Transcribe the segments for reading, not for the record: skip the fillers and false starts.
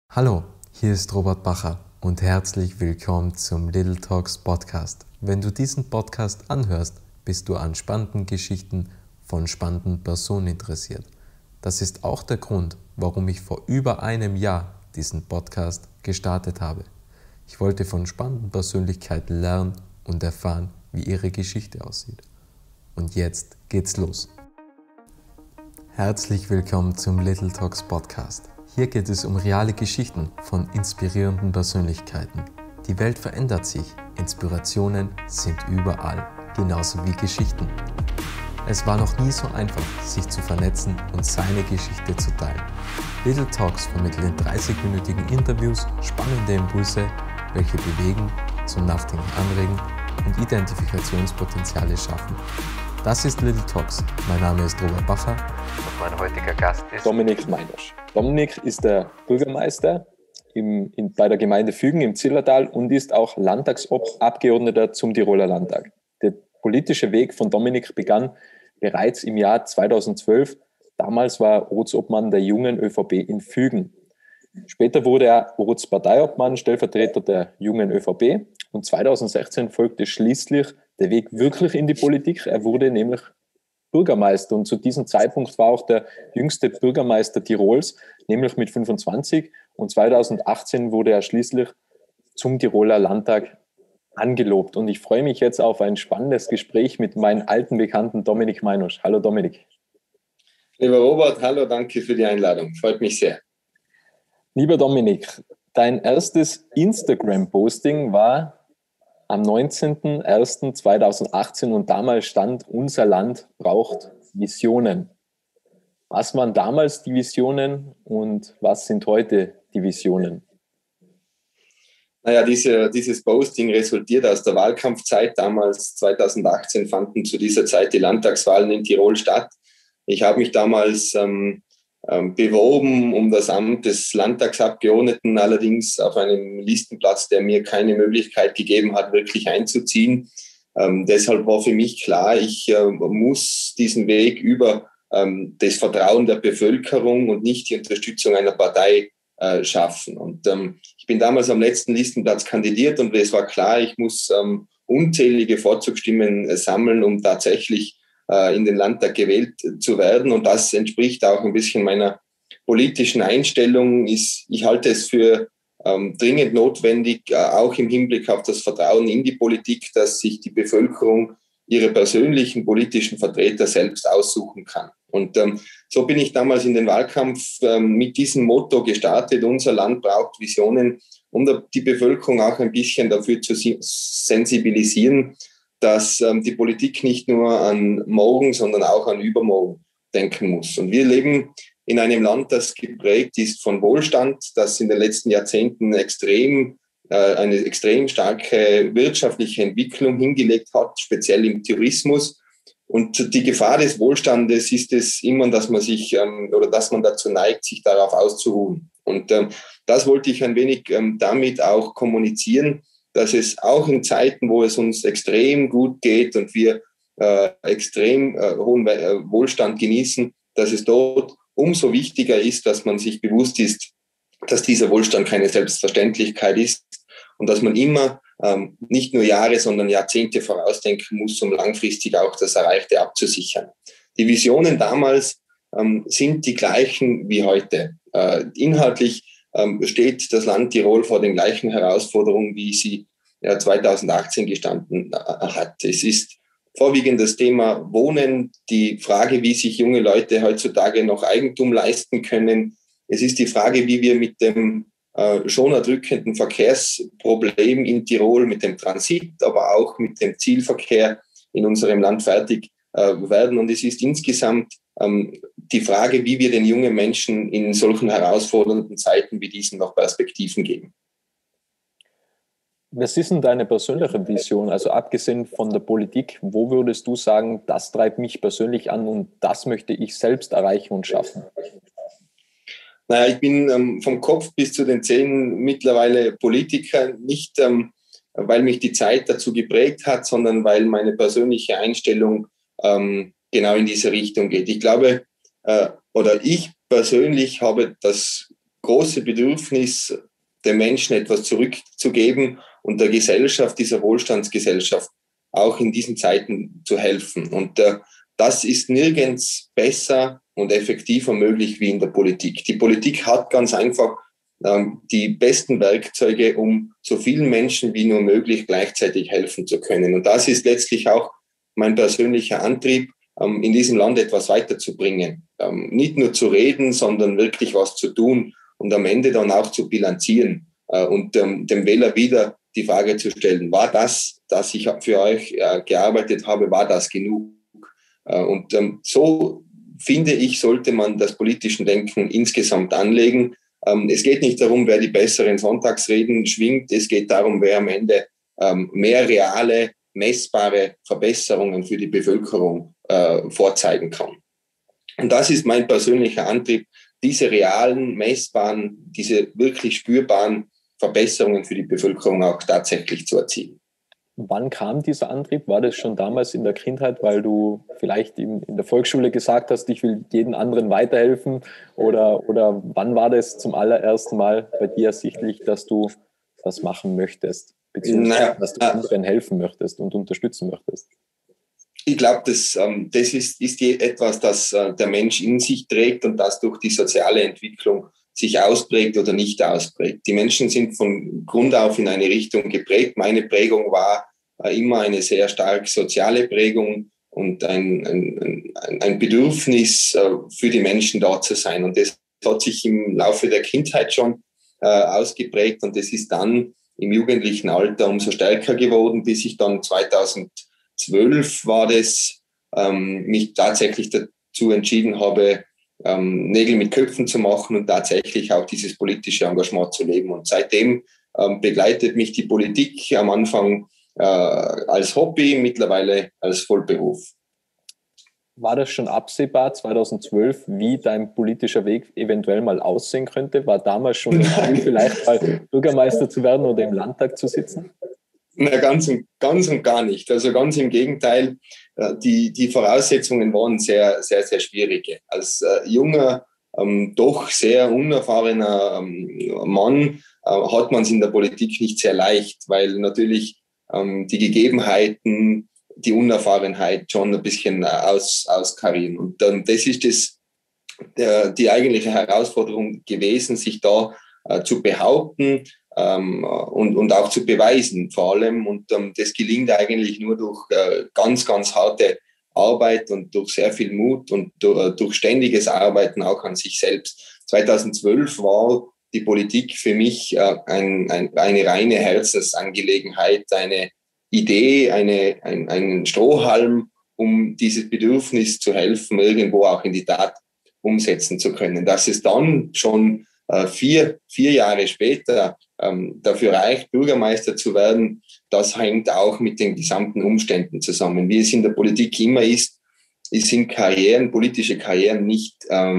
Hallo, hier ist Robert Bacher und herzlich willkommen zum Little Talks Podcast. Wenn du diesen Podcast anhörst, bist du an spannenden Geschichten von spannenden Personen interessiert. Das ist auch der Grund, warum ich vor über einem Jahr diesen Podcast gestartet habe. Ich wollte von spannenden Persönlichkeiten lernen und erfahren, wie ihre Geschichte aussieht. Und jetzt geht's los. Herzlich willkommen zum Little Talks Podcast. Hier geht es um reale Geschichten von inspirierenden Persönlichkeiten. Die Welt verändert sich, Inspirationen sind überall, genauso wie Geschichten. Es war noch nie so einfach, sich zu vernetzen und seine Geschichte zu teilen. Little Talks vermitteln in 30-minütigen Interviews spannende Impulse, welche bewegen, zum Nachdenken anregen und Identifikationspotenziale schaffen. Das ist Little Talks. Mein Name ist Robert Bacher und mein heutiger Gast ist Dominik Meinosch. Dominik ist der Bürgermeister bei der Gemeinde Fügen im Zillertal und ist auch Landtagsabgeordneter zum Tiroler Landtag. Der politische Weg von Dominik begann bereits im Jahr 2012. Damals war er Ortsobmann der Jungen ÖVP in Fügen. Später wurde er Ortsparteiobmann, Stellvertreter der Jungen ÖVP, und 2016 folgte schließlich der Weg wirklich in die Politik. Er wurde nämlich Bürgermeister und zu diesem Zeitpunkt war auch der jüngste Bürgermeister Tirols, nämlich mit 25, und 2018 wurde er schließlich zum Tiroler Landtag angelobt. Und ich freue mich jetzt auf ein spannendes Gespräch mit meinem alten Bekannten Dominik Meinosch. Hallo Dominik. Lieber Robert, hallo, danke für die Einladung. Freut mich sehr. Lieber Dominik, dein erstes Instagram-Posting war am 19.01.2018 und damals stand: Unser Land braucht Visionen. Was waren damals die Visionen und was sind heute die Visionen? Naja, dieses Posting resultiert aus der Wahlkampfzeit. Damals, 2018, fanden zu dieser Zeit die Landtagswahlen in Tirol statt. Ich habe mich damals beworben um das Amt des Landtagsabgeordneten, allerdings auf einem Listenplatz, der mir keine Möglichkeit gegeben hat, wirklich einzuziehen. Deshalb war für mich klar, ich muss diesen Weg über das Vertrauen der Bevölkerung und nicht die Unterstützung einer Partei schaffen. Und ich bin damals am letzten Listenplatz kandidiert und es war klar, ich muss unzählige Vorzugsstimmen sammeln, um tatsächlich in den Landtag gewählt zu werden. Und das entspricht auch ein bisschen meiner politischen Einstellung. Ich halte es für dringend notwendig, auch im Hinblick auf das Vertrauen in die Politik, dass sich die Bevölkerung ihre persönlichen politischen Vertreter selbst aussuchen kann. Und so bin ich damals in den Wahlkampf mit diesem Motto gestartet: Unser Land braucht Visionen, um die Bevölkerung auch ein bisschen dafür zu sensibilisieren, dass die Politik nicht nur an morgen, sondern auch an übermorgen denken muss. Und wir leben in einem Land, das geprägt ist von Wohlstand, das in den letzten Jahrzehnten eine extrem starke wirtschaftliche Entwicklung hingelegt hat, speziell im Tourismus. Und die Gefahr des Wohlstandes ist es immer, dass man dazu neigt, sich darauf auszuruhen. Und das wollte ich ein wenig damit auch kommunizieren, dass es auch in Zeiten, wo es uns extrem gut geht und wir extrem hohen Wohlstand genießen, dass es dort umso wichtiger ist, dass man sich bewusst ist, dass dieser Wohlstand keine Selbstverständlichkeit ist und dass man immer nicht nur Jahre, sondern Jahrzehnte vorausdenken muss, um langfristig auch das Erreichte abzusichern. Die Visionen damals sind die gleichen wie heute. Inhaltlich steht das Land Tirol vor den gleichen Herausforderungen, wie sie 2018 gestanden hat. Es ist vorwiegend das Thema Wohnen, die Frage, wie sich junge Leute heutzutage noch Eigentum leisten können. Es ist die Frage, wie wir mit dem schon erdrückenden Verkehrsproblem in Tirol, mit dem Transit, aber auch mit dem Zielverkehr in unserem Land fertig werden. Und es ist insgesamt die Frage, wie wir den jungen Menschen in solchen herausfordernden Zeiten wie diesen noch Perspektiven geben. Was ist denn deine persönliche Vision? Also abgesehen von der Politik, wo würdest du sagen, das treibt mich persönlich an und das möchte ich selbst erreichen und schaffen? Naja, ich bin vom Kopf bis zu den Zähnen mittlerweile Politiker, nicht weil mich die Zeit dazu geprägt hat, sondern weil meine persönliche Einstellung genau in diese Richtung geht. Ich glaube, oder ich persönlich habe das große Bedürfnis, den Menschen etwas zurückzugeben und der Gesellschaft, dieser Wohlstandsgesellschaft, auch in diesen Zeiten zu helfen. Und das ist nirgends besser und effektiver möglich wie in der Politik. Die Politik hat ganz einfach die besten Werkzeuge, um so vielen Menschen wie nur möglich gleichzeitig helfen zu können. Und das ist letztlich auch mein persönlicher Antrieb, in diesem Land etwas weiterzubringen. Nicht nur zu reden, sondern wirklich was zu tun und am Ende dann auch zu bilanzieren und dem Wähler wieder die Frage zu stellen, war das, dass ich für euch gearbeitet habe, war das genug? Und so, finde ich, sollte man das politische Denken insgesamt anlegen. Es geht nicht darum, wer die besseren Sonntagsreden schwingt. Es geht darum, wer am Ende mehr reale, messbare Verbesserungen für die Bevölkerung vorzeigen kann. Und das ist mein persönlicher Antrieb, diese realen, messbaren, diese wirklich spürbaren Verbesserungen für die Bevölkerung auch tatsächlich zu erzielen. Wann kam dieser Antrieb? War das schon damals in der Kindheit, weil du vielleicht in der Volksschule gesagt hast, ich will jedem anderen weiterhelfen? Oder wann war das zum allerersten Mal bei dir ersichtlich, dass du das machen möchtest, beziehungsweise dass du anderen helfen möchtest und unterstützen möchtest? Ich glaube, das ist etwas, das der Mensch in sich trägt und das durch die soziale Entwicklung sich ausprägt oder nicht ausprägt. Die Menschen sind von Grund auf in eine Richtung geprägt. Meine Prägung war immer eine sehr stark soziale Prägung und ein Bedürfnis für die Menschen da zu sein. Und das hat sich im Laufe der Kindheit schon ausgeprägt und das ist dann im jugendlichen Alter umso stärker geworden, bis ich dann 2012 war das, mich tatsächlich dazu entschieden habe, Nägel mit Köpfen zu machen und tatsächlich auch dieses politische Engagement zu leben. Und seitdem begleitet mich die Politik am Anfang als Hobby, mittlerweile als Vollberuf. War das schon absehbar 2012, wie dein politischer Weg eventuell mal aussehen könnte? War damals schon das Ziel, vielleicht mal Bürgermeister zu werden oder im Landtag zu sitzen? Na, ganz und gar nicht. Also ganz im Gegenteil, die Voraussetzungen waren sehr, sehr, sehr schwierige. Als junger, doch sehr unerfahrener Mann hat man es in der Politik nicht sehr leicht, weil natürlich die Gegebenheiten, die Unerfahrenheit schon ein bisschen auskarieren. Und das ist die eigentliche Herausforderung gewesen, sich da zu behaupten, und auch zu beweisen vor allem. Und das gelingt eigentlich nur durch ganz, ganz harte Arbeit und durch sehr viel Mut und durch ständiges Arbeiten auch an sich selbst. 2012 war die Politik für mich eine reine Herzensangelegenheit, eine Idee, einen Strohhalm, um dieses Bedürfnis zu helfen, irgendwo auch in die Tat umsetzen zu können. Dass es dann schon 4 Jahre später dafür reicht, Bürgermeister zu werden, das hängt auch mit den gesamten Umständen zusammen. Wie es in der Politik immer ist, sind politische Karrieren nicht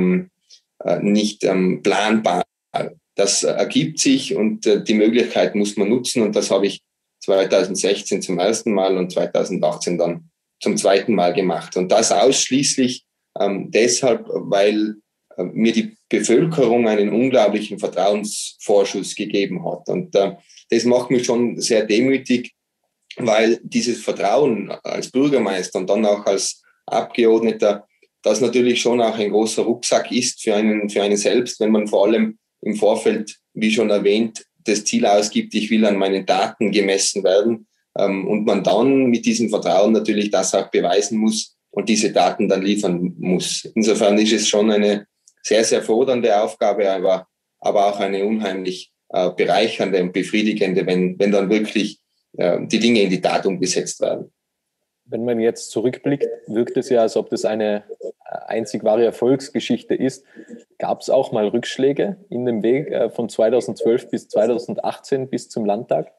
planbar. Das ergibt sich und die Möglichkeit muss man nutzen und das habe ich 2016 zum ersten Mal und 2018 dann zum zweiten Mal gemacht. Und das ausschließlich deshalb, weil mir die Bevölkerung einen unglaublichen Vertrauensvorschuss gegeben hat. Und das macht mich schon sehr demütig, weil dieses Vertrauen als Bürgermeister und dann auch als Abgeordneter, das natürlich schon auch ein großer Rucksack ist für einen selbst, wenn man vor allem im Vorfeld, wie schon erwähnt, das Ziel ausgibt, ich will an meinen Taten gemessen werden und man dann mit diesem Vertrauen natürlich das auch beweisen muss und diese Daten dann liefern muss. Insofern ist es schon eine sehr, sehr fordernde Aufgabe, aber auch eine unheimlich bereichernde und befriedigende, wenn dann wirklich die Dinge in die Tat umgesetzt werden. Wenn man jetzt zurückblickt, wirkt es ja, als ob das eine einzig wahre Erfolgsgeschichte ist. Gab es auch mal Rückschläge in dem Weg von 2012 bis 2018 bis zum Landtag?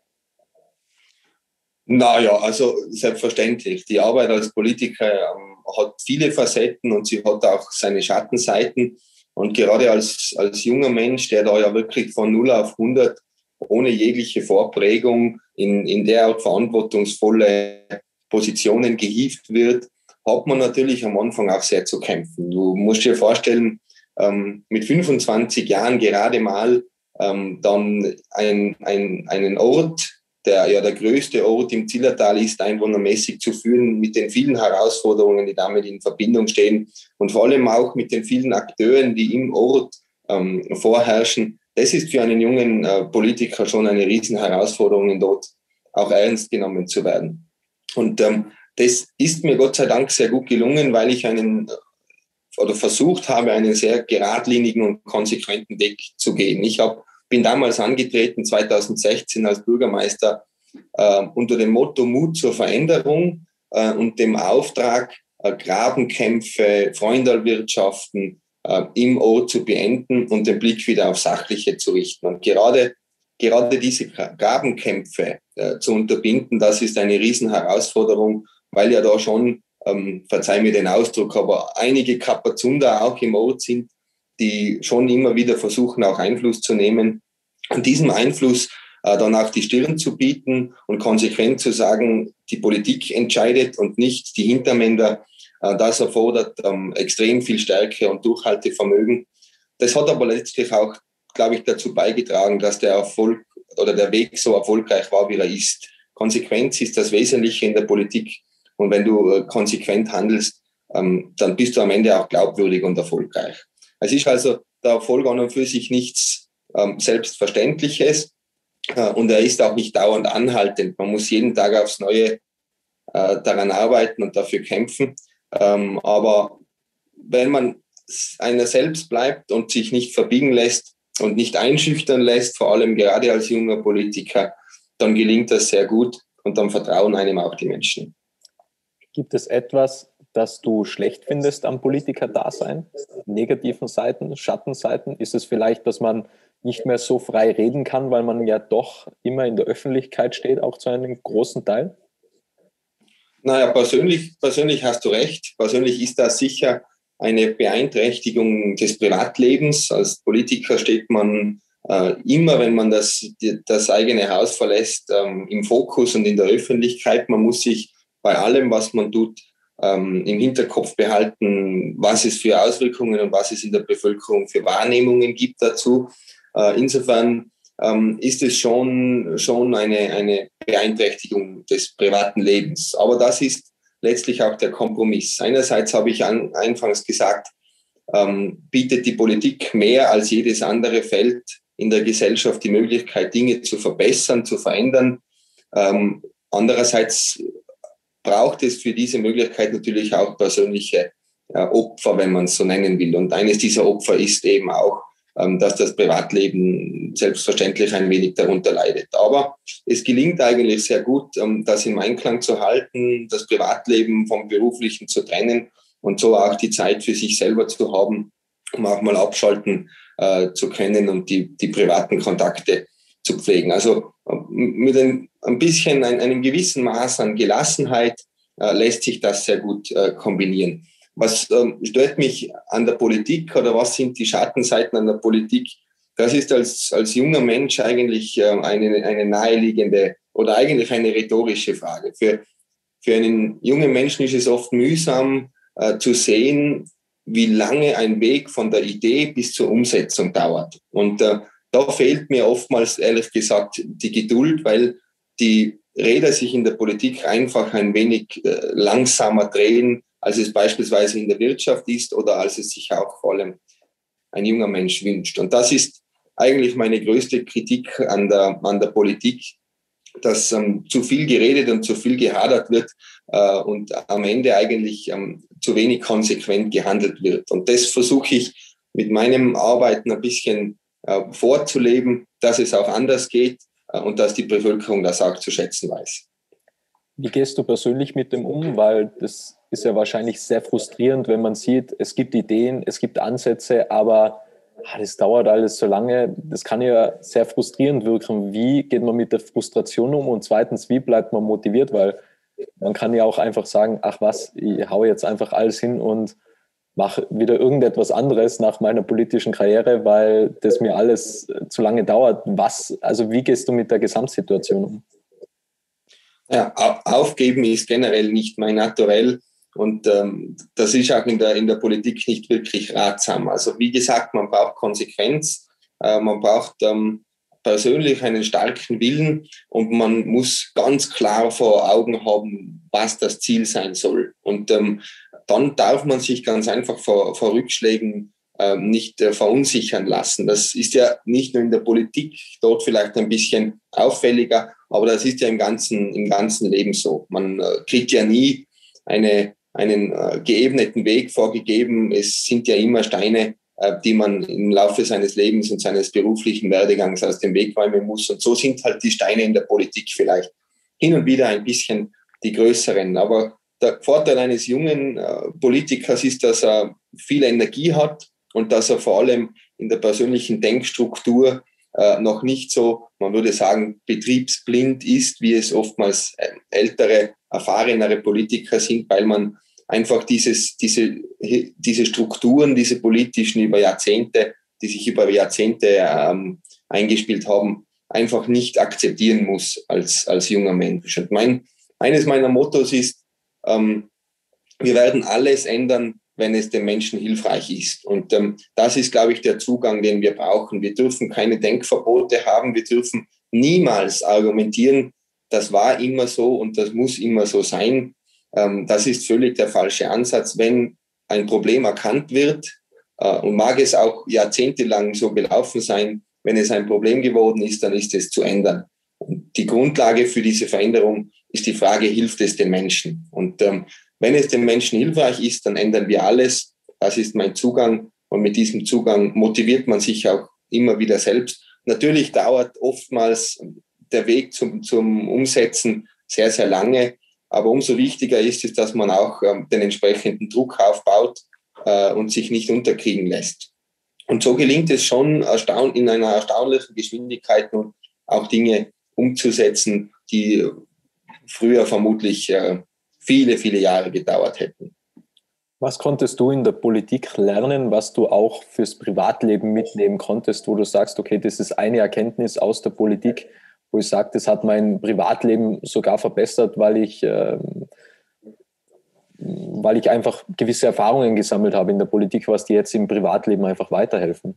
Naja, also selbstverständlich. Die Arbeit als Politiker hat viele Facetten und sie hat auch seine Schattenseiten. Und gerade als junger Mensch, der da ja wirklich von 0 auf 100 ohne jegliche Vorprägung in derart verantwortungsvolle Positionen gehievt wird, hat man natürlich am Anfang auch sehr zu kämpfen. Du musst dir vorstellen, mit 25 Jahren gerade mal dann einen Ort, der ja der größte Ort im Zillertal ist, einwohnermäßig zu führen, mit den vielen Herausforderungen, die damit in Verbindung stehen und vor allem auch mit den vielen Akteuren, die im Ort vorherrschen. Das ist für einen jungen Politiker schon eine riesen Herausforderung, dort auch ernst genommen zu werden. Und das ist mir Gott sei Dank sehr gut gelungen, weil ich versucht habe, einen sehr geradlinigen und konsequenten Weg zu gehen. Bin damals angetreten, 2016 als Bürgermeister, unter dem Motto Mut zur Veränderung und dem Auftrag, Grabenkämpfe, Freundalwirtschaften im Ort zu beenden und den Blick wieder auf Sachliche zu richten. Und gerade diese Grabenkämpfe zu unterbinden, das ist eine Riesenherausforderung, weil ja da schon, verzeih mir den Ausdruck, aber einige Kapazunder auch im Ort sind, die schon immer wieder versuchen, auch Einfluss zu nehmen. Und diesem Einfluss dann auch die Stirn zu bieten und konsequent zu sagen, die Politik entscheidet und nicht die Hintermänner, das erfordert extrem viel Stärke und Durchhaltevermögen. Das hat aber letztlich auch, glaube ich, dazu beigetragen, dass der Erfolg oder der Weg so erfolgreich war, wie er ist. Konsequenz ist das Wesentliche in der Politik. Und wenn du konsequent handelst, dann bist du am Ende auch glaubwürdig und erfolgreich. Es ist also der Erfolg an und für sich nichts Selbstverständliches und er ist auch nicht dauernd anhaltend. Man muss jeden Tag aufs Neue daran arbeiten und dafür kämpfen. Aber wenn man einer selbst bleibt und sich nicht verbiegen lässt und nicht einschüchtern lässt, vor allem gerade als junger Politiker, dann gelingt das sehr gut und dann vertrauen einem auch die Menschen. Gibt es etwas, das du schlecht findest am Politiker-Dasein? Negativen Seiten, Schattenseiten? Ist es vielleicht, dass man nicht mehr so frei reden kann, weil man ja doch immer in der Öffentlichkeit steht, auch zu einem großen Teil? Naja, persönlich hast du recht. Persönlich ist das sicher eine Beeinträchtigung des Privatlebens. Als Politiker steht man immer, wenn man das eigene Haus verlässt, im Fokus und in der Öffentlichkeit. Man muss sich bei allem, was man tut, im Hinterkopf behalten, was es für Auswirkungen und was es in der Bevölkerung für Wahrnehmungen gibt dazu. Insofern ist es schon eine Beeinträchtigung des privaten Lebens. Aber das ist letztlich auch der Kompromiss. Einerseits habe ich anfangs gesagt, bietet die Politik mehr als jedes andere Feld in der Gesellschaft die Möglichkeit, Dinge zu verbessern, zu verändern. Andererseits braucht es für diese Möglichkeit natürlich auch persönliche Opfer, wenn man es so nennen will. Und eines dieser Opfer ist eben auch, dass das Privatleben selbstverständlich ein wenig darunter leidet. Aber es gelingt eigentlich sehr gut, das im Einklang zu halten, das Privatleben vom Beruflichen zu trennen und so auch die Zeit für sich selber zu haben, um auch mal abschalten zu können und die privaten Kontakte zu pflegen. Also mit ein bisschen einem gewissen Maß an Gelassenheit lässt sich das sehr gut kombinieren. Was stört mich an der Politik oder was sind die Schattenseiten an der Politik? Das ist als junger Mensch eigentlich eine naheliegende oder eigentlich eine rhetorische Frage. Für einen jungen Menschen ist es oft mühsam zu sehen, wie lange ein Weg von der Idee bis zur Umsetzung dauert. Und da fehlt mir oftmals, ehrlich gesagt, die Geduld, weil die Räder sich in der Politik einfach ein wenig langsamer drehen, als es beispielsweise in der Wirtschaft ist oder als es sich auch vor allem ein junger Mensch wünscht. Und das ist eigentlich meine größte Kritik an der Politik, dass zu viel geredet und zu viel gehadert wird und am Ende eigentlich zu wenig konsequent gehandelt wird. Und das versuche ich mit meinem Arbeiten ein bisschen vorzuleben, dass es auch anders geht und dass die Bevölkerung das auch zu schätzen weiß. Wie gehst du persönlich mit dem um? Weil das ist ja wahrscheinlich sehr frustrierend, wenn man sieht, es gibt Ideen, es gibt Ansätze, aber das dauert alles so lange. Das kann ja sehr frustrierend wirken. Wie geht man mit der Frustration um? Und zweitens, wie bleibt man motiviert? Weil man kann ja auch einfach sagen, ach was, ich hau jetzt einfach alles hin und mache wieder irgendetwas anderes nach meiner politischen Karriere, weil das mir alles zu lange dauert. Also wie gehst du mit der Gesamtsituation um? Ja, aufgeben ist generell nicht mein Naturell. Und das ist auch in der Politik nicht wirklich ratsam. Also wie gesagt, man braucht Konsequenz, man braucht persönlich einen starken Willen und man muss ganz klar vor Augen haben, was das Ziel sein soll. Und dann darf man sich ganz einfach vor Rückschlägen nicht verunsichern lassen. Das ist ja nicht nur in der Politik, dort vielleicht ein bisschen auffälliger, aber das ist ja im ganzen Leben so. Man kriegt ja nie einen geebneten Weg vorgegeben. Es sind ja immer Steine, die man im Laufe seines Lebens und seines beruflichen Werdegangs aus dem Weg räumen muss. Und so sind halt die Steine in der Politik vielleicht hin und wieder ein bisschen die größeren. Aber der Vorteil eines jungen Politikers ist, dass er viel Energie hat und dass er vor allem in der persönlichen Denkstruktur noch nicht so, man würde sagen, betriebsblind ist, wie es oftmals ältere, erfahrenere Politiker sind, weil man einfach diese Strukturen, diese politischen die sich über Jahrzehnte eingespielt haben, einfach nicht akzeptieren muss als junger Mensch. Und eines meiner Mottos ist, wir werden alles ändern, wenn es den Menschen hilfreich ist. Und das ist, glaube ich, der Zugang, den wir brauchen. Wir dürfen keine Denkverbote haben. Wir dürfen niemals argumentieren, das war immer so und das muss immer so sein. Das ist völlig der falsche Ansatz. Wenn ein Problem erkannt wird, und mag es auch jahrzehntelang so gelaufen sein, wenn es ein Problem geworden ist, dann ist es zu ändern. Und die Grundlage für diese Veränderung ist die Frage, hilft es den Menschen? Und wenn es den Menschen hilfreich ist, dann ändern wir alles. Das ist mein Zugang. Und mit diesem Zugang motiviert man sich auch immer wieder selbst. Natürlich dauert oftmals der Weg zum Umsetzen sehr, sehr lange. Aber umso wichtiger ist es, dass man auch den entsprechenden Druck aufbaut und sich nicht unterkriegen lässt. Und so gelingt es schon in einer erstaunlichen Geschwindigkeit nun auch Dinge umzusetzen, die früher vermutlich viele, viele Jahre gedauert hätten. Was konntest du in der Politik lernen, was du auch fürs Privatleben mitnehmen konntest, wo du sagst, okay, das ist eine Erkenntnis aus der Politik, wo ich sage, das hat mein Privatleben sogar verbessert, weil ich einfach gewisse Erfahrungen gesammelt habe in der Politik, was dir jetzt im Privatleben einfach weiterhelfen?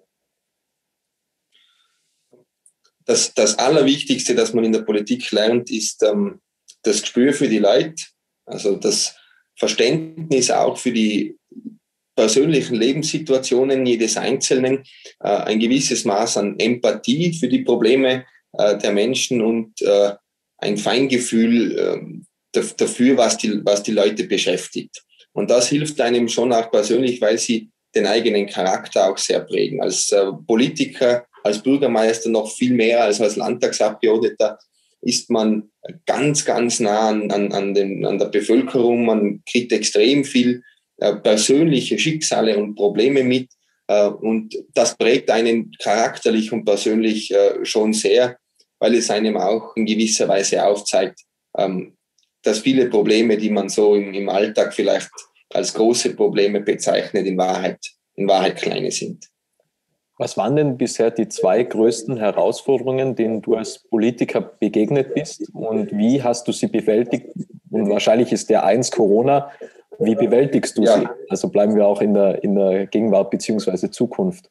Das Allerwichtigste, das man in der Politik lernt, ist das Gespür für die Leute, also das Verständnis auch für die persönlichen Lebenssituationen jedes Einzelnen, ein gewisses Maß an Empathie für die Probleme der Menschen und ein Feingefühl dafür, was die Leute beschäftigt. Und das hilft einem schon auch persönlich, weil sie den eigenen Charakter auch sehr prägen. Als Politiker, als Bürgermeister noch viel mehr als Landtagsabgeordneter ist man ganz, ganz nah an der Bevölkerung. Man kriegt extrem viel persönliche Schicksale und Probleme mit. Und das prägt einen charakterlich und persönlich schon sehr, weil es einem auch in gewisser Weise aufzeigt, dass viele Probleme, die man so im Alltag vielleicht als große Probleme bezeichnet, in Wahrheit kleine sind. Was waren denn bisher die 2 größten Herausforderungen, denen du als Politiker begegnet bist, und wie hast du sie bewältigt? Und wahrscheinlich ist der eins Corona. Wie bewältigst du sie? Also bleiben wir auch in der Gegenwart bzw. Zukunft.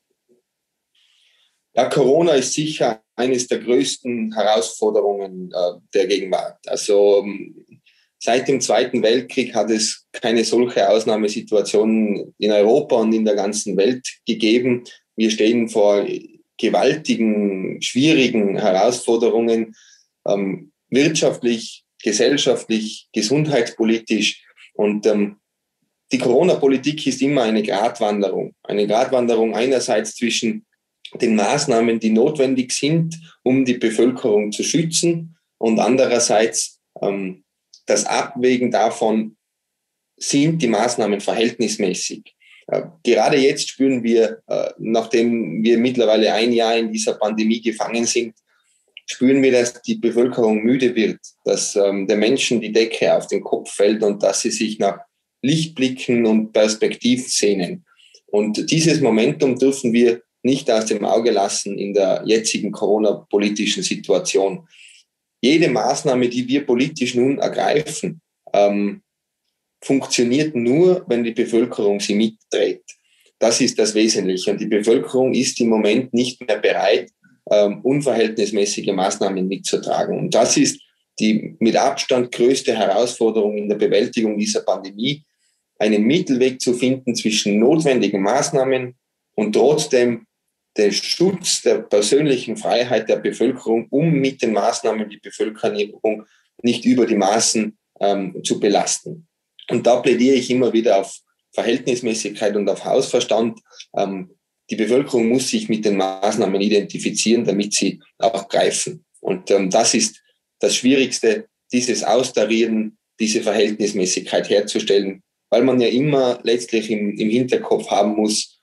Ja, Corona ist sicher eines der größten Herausforderungen der Gegenwart. Also seit dem Zweiten Weltkrieg hat es keine solche Ausnahmesituation in Europa und in der ganzen Welt gegeben. Wir stehen vor gewaltigen, schwierigen Herausforderungen, wirtschaftlich, gesellschaftlich, gesundheitspolitisch. Und die Corona-Politik ist immer eine Gratwanderung. Eine Gratwanderung einerseits zwischen den Maßnahmen, die notwendig sind, um die Bevölkerung zu schützen, und andererseits das Abwägen davon, sind die Maßnahmen verhältnismäßig. Gerade jetzt spüren wir, nachdem wir mittlerweile ein Jahr in dieser Pandemie gefangen sind, spüren wir, dass die Bevölkerung müde wird, dass den Menschen die Decke auf den Kopf fällt und dass sie sich nach Lichtblicken und Perspektiv sehnen. Und dieses Momentum dürfen wir nicht aus dem Auge lassen in der jetzigen Corona-politischen Situation. Jede Maßnahme, die wir politisch nun ergreifen, funktioniert nur, wenn die Bevölkerung sie mitträgt. Das ist das Wesentliche. Und die Bevölkerung ist im Moment nicht mehr bereit, unverhältnismäßige Maßnahmen mitzutragen. Und das ist die mit Abstand größte Herausforderung in der Bewältigung dieser Pandemie, einen Mittelweg zu finden zwischen notwendigen Maßnahmen und trotzdem den Schutz der persönlichen Freiheit der Bevölkerung, um mit den Maßnahmen die Bevölkerung nicht über die Maßen zu belasten. Und da plädiere ich immer wieder auf Verhältnismäßigkeit und auf Hausverstand. Die Bevölkerung muss sich mit den Maßnahmen identifizieren, damit sie auch greifen. Und das ist das Schwierigste, dieses Austarieren, diese Verhältnismäßigkeit herzustellen, weil man ja immer letztlich im Hinterkopf haben muss,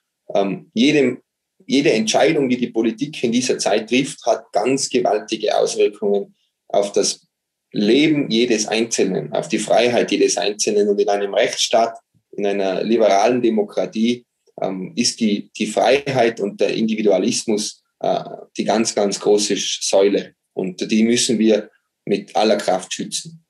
jede Entscheidung, die die Politik in dieser Zeit trifft, hat ganz gewaltige Auswirkungen auf das Leben jedes Einzelnen, auf die Freiheit jedes Einzelnen. Und in einem Rechtsstaat, in einer liberalen Demokratie ist die Freiheit und der Individualismus die ganz, ganz große Säule. Und die müssen wir mit aller Kraft schützen.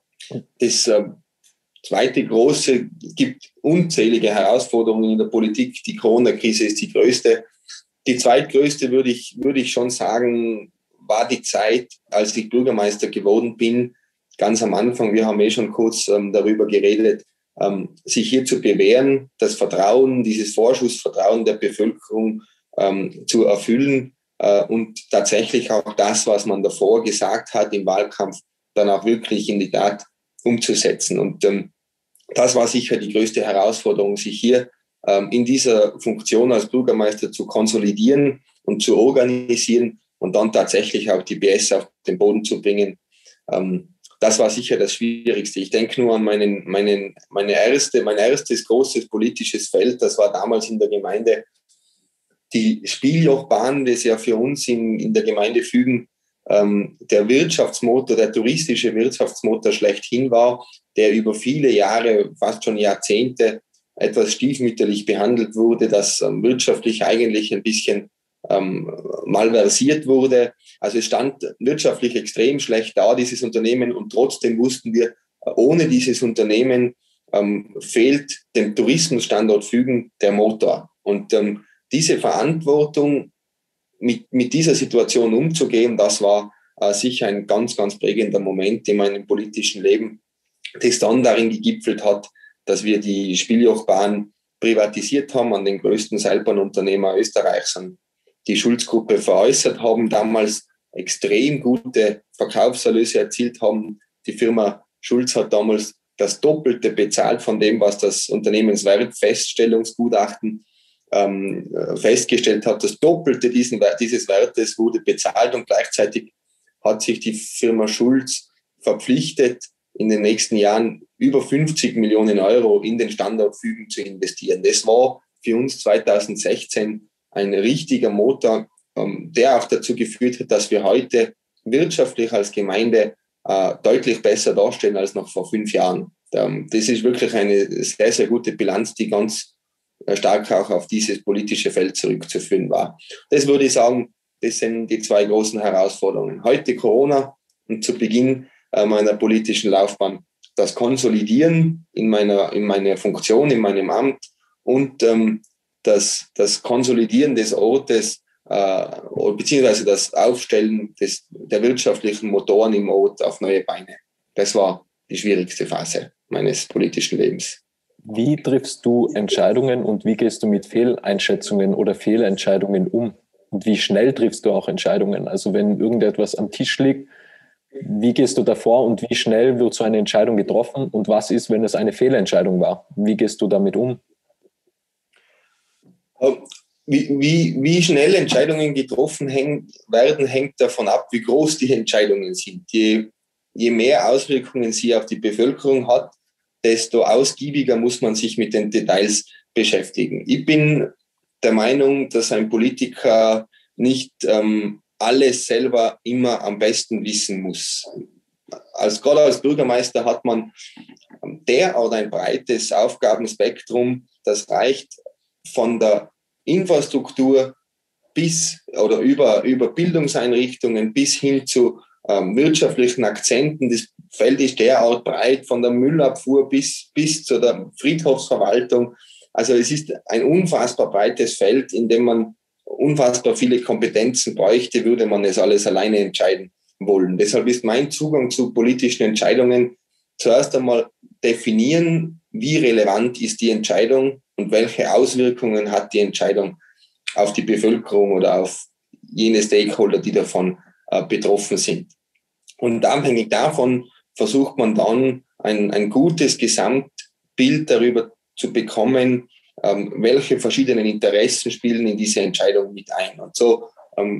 Das zweite große, es gibt unzählige Herausforderungen in der Politik. Die Corona-Krise ist die größte. Die zweitgrößte würde ich schon sagen, war die Zeit, als ich Bürgermeister geworden bin, ganz am Anfang, wir haben schon kurz darüber geredet, sich hier zu bewähren, das Vertrauen, dieses Vorschussvertrauen der Bevölkerung zu erfüllen und tatsächlich auch das, was man davor gesagt hat im Wahlkampf, dann auch wirklich in die Tat umzusetzen. Und das war sicher die größte Herausforderung, sich hier in dieser Funktion als Bürgermeister zu konsolidieren und zu organisieren und dann tatsächlich auch die PS auf den Boden zu bringen. Das war sicher das Schwierigste. Ich denke nur an mein erstes großes politisches Feld. Das war damals in der Gemeinde die Spieljochbahn, das ja für uns in der Gemeinde Fügen der Wirtschaftsmotor, der touristische Wirtschaftsmotor schlechthin war, der über viele Jahre, fast schon Jahrzehnte, etwas stiefmütterlich behandelt wurde, das wirtschaftlich eigentlich ein bisschen malversiert wurde. Also es stand wirtschaftlich extrem schlecht da, dieses Unternehmen, und trotzdem wussten wir, ohne dieses Unternehmen fehlt dem Tourismusstandort Fügen der Motor. Und diese Verantwortung, mit dieser Situation umzugehen, das war sicher ein ganz, ganz prägender Moment in meinem politischen Leben, das dann darin gegipfelt hat, dass wir die Spieljochbahn privatisiert haben an den größten Seilbahnunternehmer Österreichs, an die Schulz-Gruppe veräußert haben, damals extrem gute Verkaufserlöse erzielt haben. Die Firma Schulz hat damals das Doppelte bezahlt von dem, was das Unternehmenswertfeststellungsgutachten festgestellt hat. Das Doppelte dieses Wertes wurde bezahlt, und gleichzeitig hat sich die Firma Schulz verpflichtet, in den nächsten Jahren über 50 Millionen Euro in den Standort Fügen zu investieren. Das war für uns 2016 ein richtiger Motor, der auch dazu geführt hat, dass wir heute wirtschaftlich als Gemeinde deutlich besser dastehen als noch vor 5 Jahren. Das ist wirklich eine sehr, sehr gute Bilanz, die ganz stark auch auf dieses politische Feld zurückzuführen war. Das würde ich sagen, das sind die 2 großen Herausforderungen. Heute Corona und zu Beginn meiner politischen Laufbahn das Konsolidieren in meiner Funktion, in meinem Amt, und das Konsolidieren des Ortes beziehungsweise das Aufstellen der wirtschaftlichen Motoren im Ort auf neue Beine. Das war die schwierigste Phase meines politischen Lebens. Wie triffst du Entscheidungen und wie gehst du mit Fehleinschätzungen oder Fehlentscheidungen um? Und wie schnell triffst du auch Entscheidungen? Also wenn irgendetwas am Tisch liegt, wie gehst du davor und wie schnell wird so eine Entscheidung getroffen? Und was ist, wenn es eine Fehlentscheidung war? Wie gehst du damit um? Wie schnell Entscheidungen getroffen werden, hängt davon ab, wie groß die Entscheidungen sind. Je mehr Auswirkungen sie auf die Bevölkerung hat, desto ausgiebiger muss man sich mit den Details beschäftigen. Ich bin der Meinung, dass ein Politiker nicht alles selber immer am besten wissen muss. Gerade als Bürgermeister hat man derart ein breites Aufgabenspektrum, das reicht von der Infrastruktur über Bildungseinrichtungen bis hin zu wirtschaftlichen Akzenten. Das Feld ist derart breit, von der Müllabfuhr bis zu der Friedhofsverwaltung. Also es ist ein unfassbar breites Feld, in dem man unfassbar viele Kompetenzen bräuchte, würde man es alles alleine entscheiden wollen. Deshalb ist mein Zugang zu politischen Entscheidungen zuerst einmal definieren, wie relevant ist die Entscheidung und welche Auswirkungen hat die Entscheidung auf die Bevölkerung oder auf jene Stakeholder, die davon betroffen sind. Und abhängig davon versucht man dann ein gutes Gesamtbild darüber zu bekommen, welche verschiedenen Interessen spielen in diese Entscheidung mit ein. Und so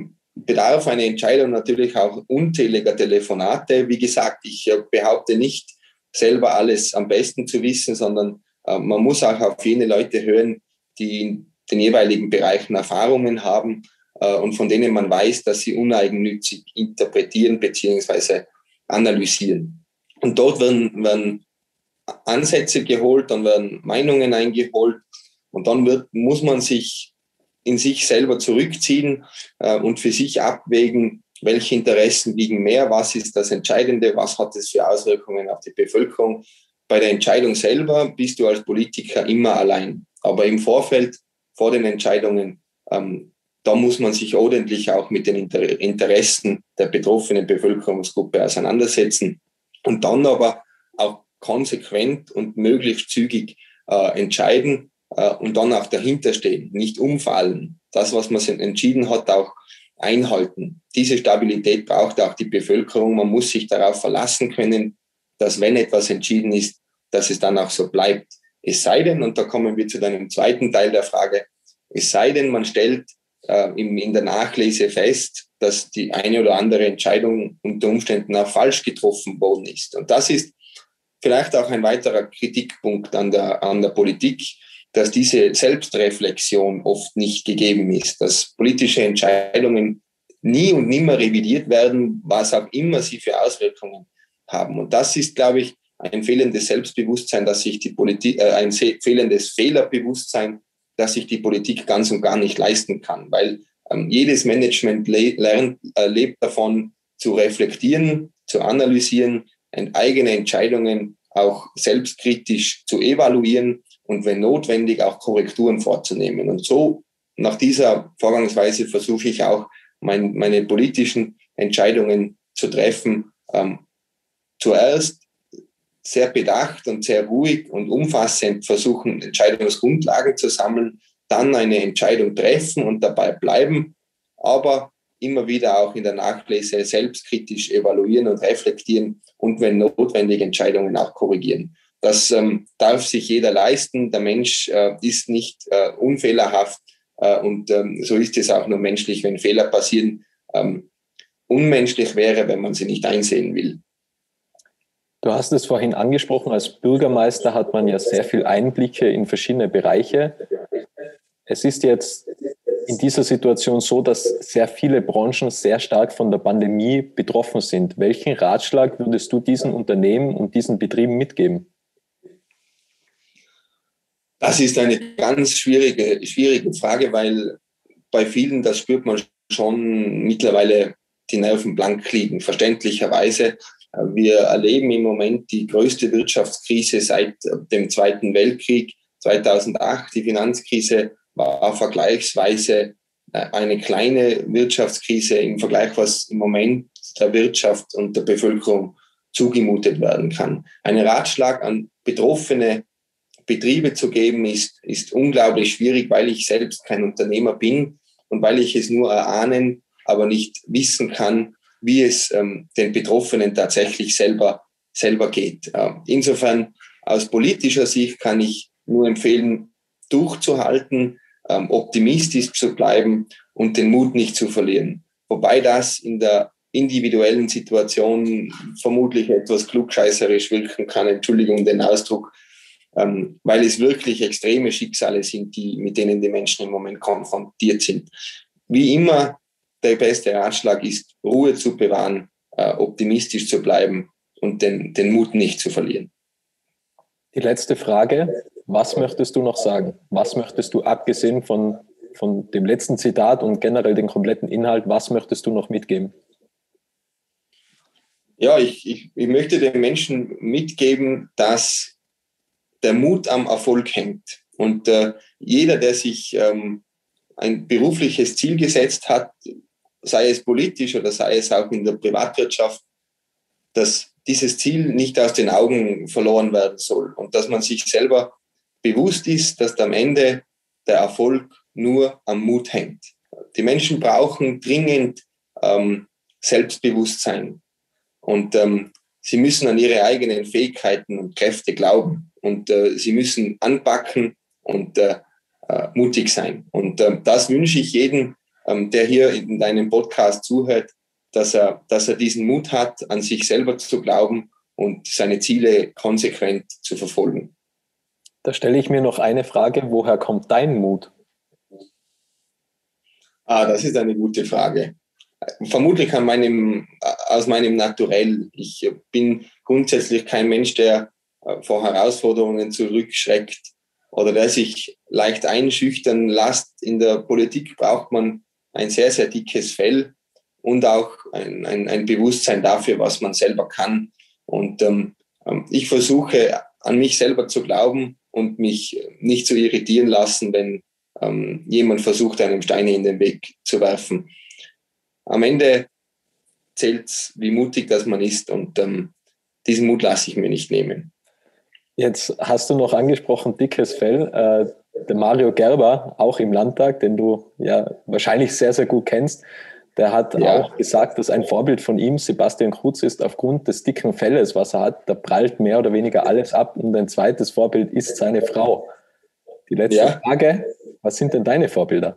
bedarf eine Entscheidung natürlich auch unzähliger Telefonate. Wie gesagt, ich behaupte nicht, selber alles am besten zu wissen, sondern man muss auch auf jene Leute hören, die in den jeweiligen Bereichen Erfahrungen haben und von denen man weiß, dass sie uneigennützig interpretieren bzw. analysieren. Und dort werden Ansätze geholt, dann werden Meinungen eingeholt und dann muss man sich in sich selber zurückziehen und für sich abwägen, welche Interessen wiegen mehr, was ist das Entscheidende, was hat es für Auswirkungen auf die Bevölkerung. Bei der Entscheidung selber bist du als Politiker immer allein. Aber im Vorfeld, vor den Entscheidungen, da muss man sich ordentlich auch mit den Interessen der betroffenen Bevölkerungsgruppe auseinandersetzen und dann aber auch konsequent und möglichst zügig entscheiden und dann auch dahinter stehen, nicht umfallen. Das, was man entschieden hat, auch einhalten. Diese Stabilität braucht auch die Bevölkerung. Man muss sich darauf verlassen können, dass wenn etwas entschieden ist, dass es dann auch so bleibt. Es sei denn, und da kommen wir zu deinem zweiten Teil der Frage, es sei denn, man stellt in der Nachlese fest, dass die eine oder andere Entscheidung unter Umständen auch falsch getroffen worden ist. Und das ist vielleicht auch ein weiterer Kritikpunkt an der Politik, dass diese Selbstreflexion oft nicht gegeben ist, dass politische Entscheidungen nie und nimmer revidiert werden, was auch immer sie für Auswirkungen haben. Und das ist, glaube ich, ein fehlendes Selbstbewusstsein, dass sich die Politik, ein fehlendes Fehlerbewusstsein, dass sich die Politik ganz und gar nicht leisten kann, weil jedes Management lebt davon, zu reflektieren, zu analysieren, eigene Entscheidungen auch selbstkritisch zu evaluieren und wenn notwendig auch Korrekturen vorzunehmen. Und so nach dieser Vorgangsweise versuche ich auch meine politischen Entscheidungen zu treffen. Zuerst sehr bedacht und sehr ruhig und umfassend versuchen, Entscheidungsgrundlagen zu sammeln, dann eine Entscheidung treffen und dabei bleiben, aber immer wieder auch in der Nachlese selbstkritisch evaluieren und reflektieren und wenn notwendig Entscheidungen auch korrigieren. Das darf sich jeder leisten. Der Mensch ist nicht unfehlerhaft und so ist es auch nur menschlich, wenn Fehler passieren. Unmenschlich wäre, wenn man sie nicht einsehen will. Du hast es vorhin angesprochen, als Bürgermeister hat man ja sehr viel Einblicke in verschiedene Bereiche. Es ist jetzt in dieser Situation so, dass sehr viele Branchen sehr stark von der Pandemie betroffen sind. Welchen Ratschlag würdest du diesen Unternehmen und diesen Betrieben mitgeben? Das ist eine ganz schwierige Frage, weil bei vielen, das spürt man schon, mittlerweile die Nerven blank liegen, verständlicherweise. Wir erleben im Moment die größte Wirtschaftskrise seit dem Zweiten Weltkrieg, 2008. Die Finanzkrise war vergleichsweise eine kleine Wirtschaftskrise im Vergleich, was im Moment der Wirtschaft und der Bevölkerung zugemutet werden kann. Einen Ratschlag an betroffene Betriebe zu geben, ist unglaublich schwierig, weil ich selbst kein Unternehmer bin und weil ich es nur erahnen, aber nicht wissen kann, wie es den Betroffenen tatsächlich selber geht. Insofern aus politischer Sicht kann ich nur empfehlen, durchzuhalten, optimistisch zu bleiben und den Mut nicht zu verlieren. Wobei das in der individuellen Situation vermutlich etwas klugscheißerisch wirken kann, Entschuldigung den Ausdruck, weil es wirklich extreme Schicksale sind, mit denen die Menschen im Moment konfrontiert sind. Wie immer, der beste Ratschlag ist, Ruhe zu bewahren, optimistisch zu bleiben und den Mut nicht zu verlieren. Die letzte Frage, was möchtest du noch sagen? Was möchtest du, abgesehen von dem letzten Zitat und generell den kompletten Inhalt, was möchtest du noch mitgeben? Ja, ich möchte den Menschen mitgeben, dass der Mut am Erfolg hängt. Und jeder, der sich ein berufliches Ziel gesetzt hat, sei es politisch oder sei es auch in der Privatwirtschaft, dass dieses Ziel nicht aus den Augen verloren werden soll und dass man sich selber bewusst ist, dass am Ende der Erfolg nur am Mut hängt. Die Menschen brauchen dringend Selbstbewusstsein und sie müssen an ihre eigenen Fähigkeiten und Kräfte glauben und sie müssen anpacken und mutig sein. Und das wünsche ich jedem, der hier in deinem Podcast zuhört, dass er diesen Mut hat, an sich selber zu glauben und seine Ziele konsequent zu verfolgen. Da stelle ich mir noch eine Frage, woher kommt dein Mut? Das ist eine gute Frage. Vermutlich aus meinem Naturell. Ich bin grundsätzlich kein Mensch, der vor Herausforderungen zurückschreckt oder der sich leicht einschüchtern lässt. In der Politik braucht man ein sehr, sehr dickes Fell und auch ein Bewusstsein dafür, was man selber kann. Und ich versuche, an mich selber zu glauben und mich nicht zu irritieren lassen, wenn jemand versucht, einem Steine in den Weg zu werfen. Am Ende zählt es, wie mutig das man ist und diesen Mut lasse ich mir nicht nehmen. Jetzt hast du noch angesprochen, dickes Fell. Der Mario Gerber, auch im Landtag, den du ja wahrscheinlich sehr, sehr gut kennst, der hat auch gesagt, dass ein Vorbild von ihm, Sebastian Kurz, ist aufgrund des dicken Felles, was er hat. Da prallt mehr oder weniger alles ab. Und ein zweites Vorbild ist seine Frau. Die letzte Frage, was sind denn deine Vorbilder?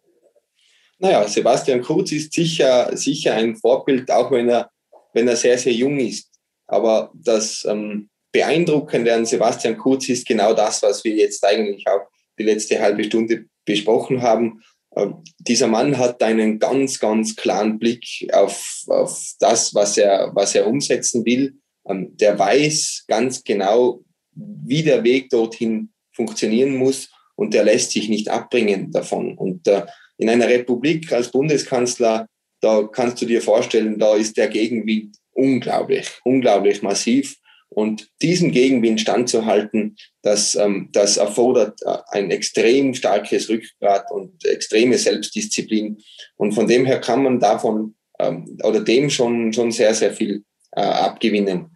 Naja, Sebastian Kurz ist sicher ein Vorbild, auch wenn er sehr, sehr jung ist. Aber das Beeindruckende an Sebastian Kurz ist genau das, was wir jetzt eigentlich auch die letzte halbe Stunde besprochen haben. Dieser Mann hat einen ganz, ganz klaren Blick auf das, was er umsetzen will. Der weiß ganz genau, wie der Weg dorthin funktionieren muss und der lässt sich nicht abbringen davon. Und in einer Republik als Bundeskanzler, da kannst du dir vorstellen, da ist der Gegenwind unglaublich massiv. Und diesem Gegenwind standzuhalten, das erfordert ein extrem starkes Rückgrat und extreme Selbstdisziplin. Und von dem her kann man davon oder dem schon sehr, sehr viel abgewinnen.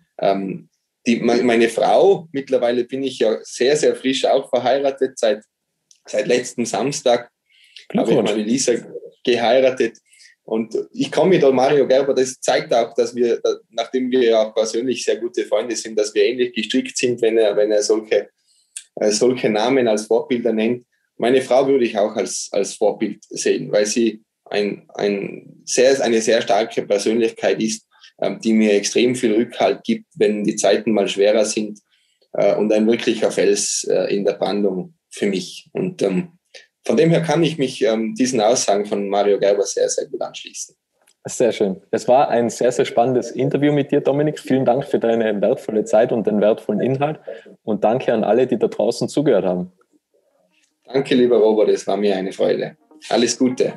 Meine Frau, mittlerweile bin ich ja sehr, sehr frisch auch verheiratet, seit letzten Samstag habe ich meine Lisa geheiratet. Und ich komme mit Mario Gerber, das zeigt auch, dass wir, nachdem wir ja auch persönlich sehr gute Freunde sind, dass wir ähnlich gestrickt sind, wenn er solche Namen als Vorbilder nennt. Meine Frau würde ich auch als Vorbild sehen, weil sie eine sehr starke Persönlichkeit ist, die mir extrem viel Rückhalt gibt, wenn die Zeiten mal schwerer sind und ein wirklicher Fels in der Brandung für mich. Und von dem her kann ich mich diesen Aussagen von Mario Gerber sehr, sehr gut anschließen. Sehr schön. Es war ein sehr, sehr spannendes Interview mit dir, Dominik. Vielen Dank für deine wertvolle Zeit und den wertvollen Inhalt. Und danke an alle, die da draußen zugehört haben. Danke, lieber Robert. Es war mir eine Freude. Alles Gute.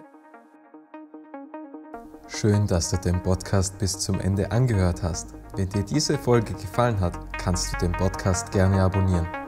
Schön, dass du den Podcast bis zum Ende angehört hast. Wenn dir diese Folge gefallen hat, kannst du den Podcast gerne abonnieren.